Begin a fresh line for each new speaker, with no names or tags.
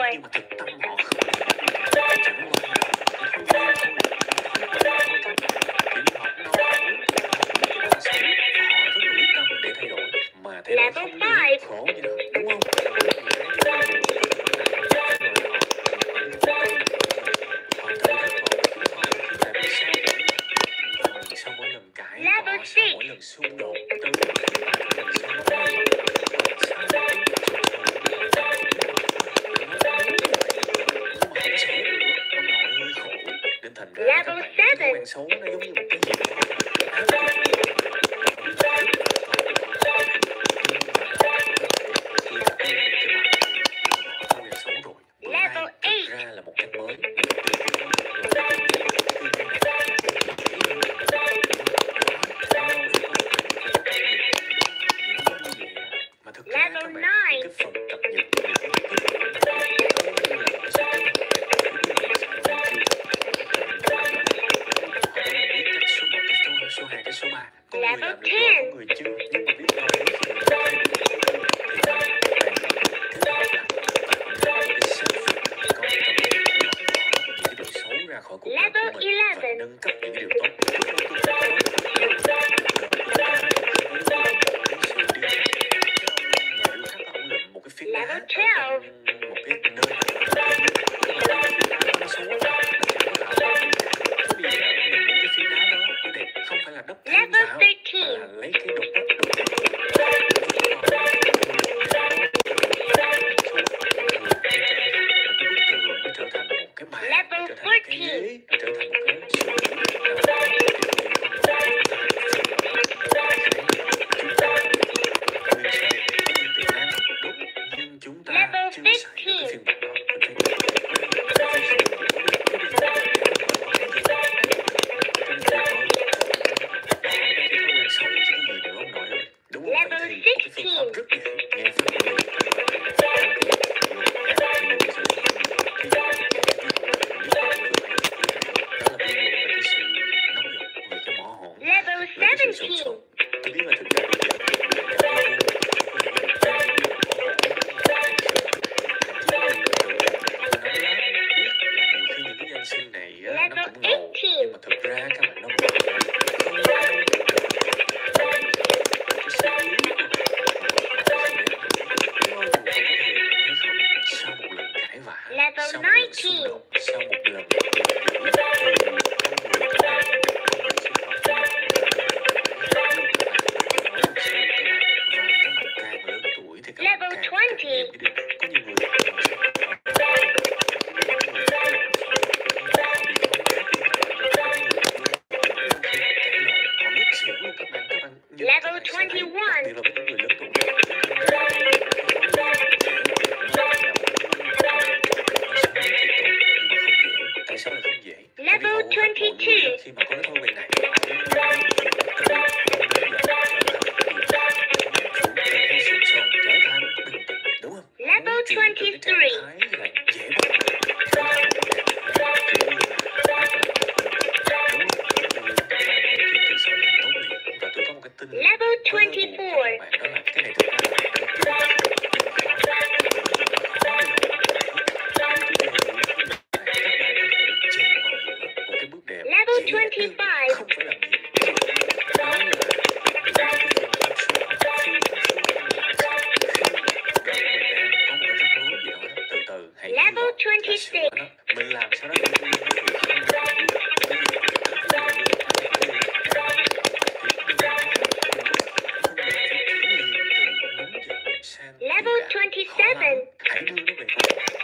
nhưng mà thực tâm họ không chẳng qua là cái thói quen thôi, kiểu họ đau khổ, cái đó là xấu và họ rất là quyết tâm để thay đổi, mà thay đổi không được khổ gì đâu, đúng không? Sau mỗi lần cãi cọ, sau mỗi lần xung đột, từ lần sau đó nên thành ra các bạn cái thói quen xấu nó giống như một cái gì đó áp lực. Thói quen xấu rồi, bữa nay thực ra là một cách mới. Mà thực ra các bạn cái phần cập nhật số 2 cái số 3 có người làm được rồi, có người chưa, nhưng mà biết đâu nếu khi mình thay đổi thì kết hợp lại cái self có trong cái việc loại bỏ những cái điều xấu ra khỏi cuộc đời của mình và nâng cấp những cái điều tốt. Một cái phiến đá ở trong một cái nơi nó xấu quá, nó chẳng có tạo ra gì cả. Thế bây giờ mình muốn cái phiến đá đó nó đẹp, không phải là đắp thêm vào mà là lấy cái đục đó nó trở thành một cái bàn, nó trở thành một cái ghế, nó trở thành một cái chúng ta chưa xài được cái phiên bản đó. Đúng không? Vậy thì một cái phương pháp rất dễ nghe phát hiện liền. Đó là ví dụ về cái sự nóng giận, về cái mỏ hổn, về cái sự sụp sụp. Tôi biết là thực ra bây giờ sinh này á, nó cũng ngầu, nhưng mà thực ra các bạn nó ngầu sau một lần cãi vã, sau một lần xung đột, sau một lần càng lớn tuổi thì các bạn càng trải nghiệm cái điều có nhiều người
Level 21. Level 22.
Khi mà có cái thói quen này đúng không?
Level 23. Level 24. Level 25.
Không phải làm gì.
Level 26.
Mình làm sao đó
Level 27.
hãy đưa nó về